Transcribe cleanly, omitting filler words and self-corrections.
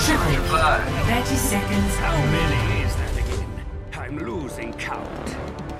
Triple. 55. 30 seconds. How many is that again? I'm losing count.